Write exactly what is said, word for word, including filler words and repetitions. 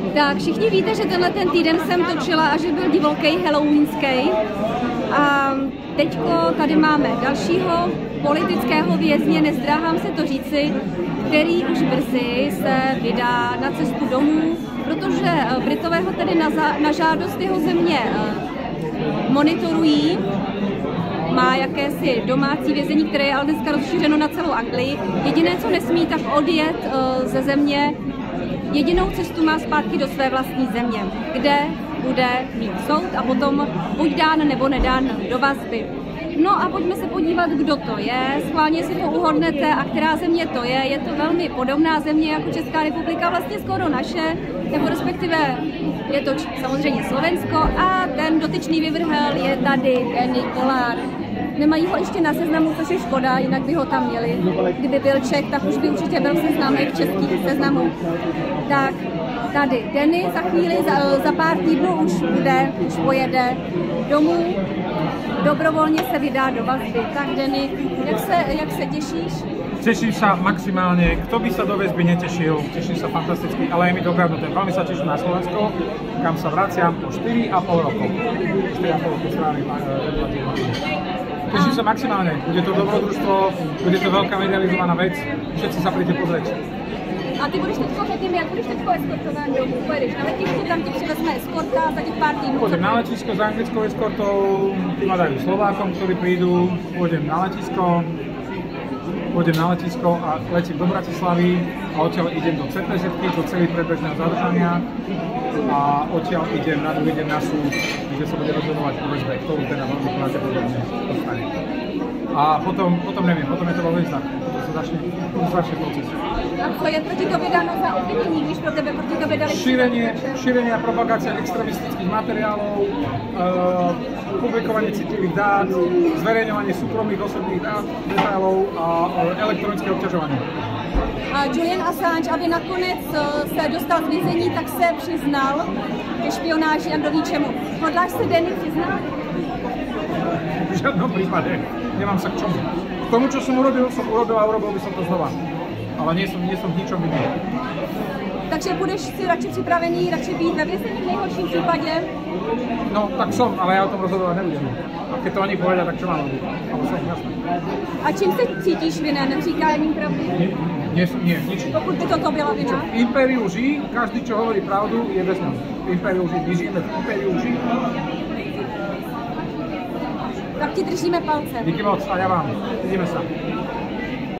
Tak, všichni víte, že tenhle ten týden jsem točila a že byl divoký halloweenský. A teďko tady máme dalšího politického vězně, nezdráhám se to říci, který už brzy se vydá na cestu domů, protože Britové ho tedy na, za, na žádost jeho země monitorují. Má jakési domácí vězení, které je ale dneska rozšířeno na celou Anglii. Jediné, co nesmí, tak odjet uh, ze země. Jedinou cestu má zpátky do své vlastní země, kde bude mít soud a potom buď dán nebo nedán do vazby. No a pojďme se podívat, kdo to je. Schválně si to uhodnete a která země to je. Je to velmi podobná země jako Česká republika, vlastně skoro naše, nebo respektive je to samozřejmě Slovensko a ten dotyčný vyvrhel je tady Danny Kollár. Nemají ho ještě na seznamu, což je škoda, jinak by ho tam měli. Kdyby byl Čech, tak už by určitě byl seznamek českých seznamů. Tak tady Danny za chvíli, za, za pár týdnů už bude, už pojede domů. Dobrovolně se vydá do vazby. Tak Danny, jak se, jak se těšíš? Teším sa maximálne, kto by sa do väzby netešil, teším sa fantasticky, ale je mi dokradnuté. Veľmi sa teším na Slovensko, kam sa vraciam po štyri a pol rokov. štyri a pol rokov strávim. Teším sa maximálne, bude to dobrodružstvo, bude to veľká medializovaná vec, všetci sa príďte pozrieť. A ty budeš teďko, řekněme, jak budeš teďko eskortován domů? Pojedeš na letiště, tam ti přivezme eskorta za těch pár týdnů? Pôjdem na letisko s anglickou eskortou, tí ma dajú Slovákom, ktorí prídu, pôjdem na letisko, pôjdem na letisko a letím do Bratislavy a odtiaľ idem do cé pé zetky, do celý predbežného zadržania a odtiaľ idem na, idem na súd, kde sa bude rozhodovať o väzbe, ktorú teda veľmi pravdepodobne dostane. A potom, potom neviem, potom je to vo väznách, potom sa začne, začne proces. A co je proti tobě dáno za obvinění, když pro tebe proti tobě dali? Šírenie, šírenie a propagácia extremistických materiálov, uh, publikovanie citlivých dát, zverejňovanie súkromných osobných dát, detailov a uh, elektronické obťažovanie. A Julian Assange, aby nakonec se dostal z vězení, tak se přiznal ke špionáži a kdo ví čemu. Hodláš se Danny přiznat? V žiadnom prípade. Nemám sa k čomu. K tomu, čo som urobil, som urobil a urobil by som to znova. Ale nie som, nie som v ničom vinný. Takže budeš si radši připravený, radši být ve vězení v nejhorším případě? No, tak som, ale ja o tom rozhodovať nebudem. A keď to oni povedia, tak čo mám robiť? Ale som jasný. A čím se cítíš vinen? Říkáním pravdy? Nie, nie, nie, ničím. Pokud by toto byla vina? V impériu lží, každý, čo hovorí pravdu, je väzňom. V impériu lží, my žijeme v impériu lží. Tak ti držíme palce. Díky moc a ja vám. Vidíme sa.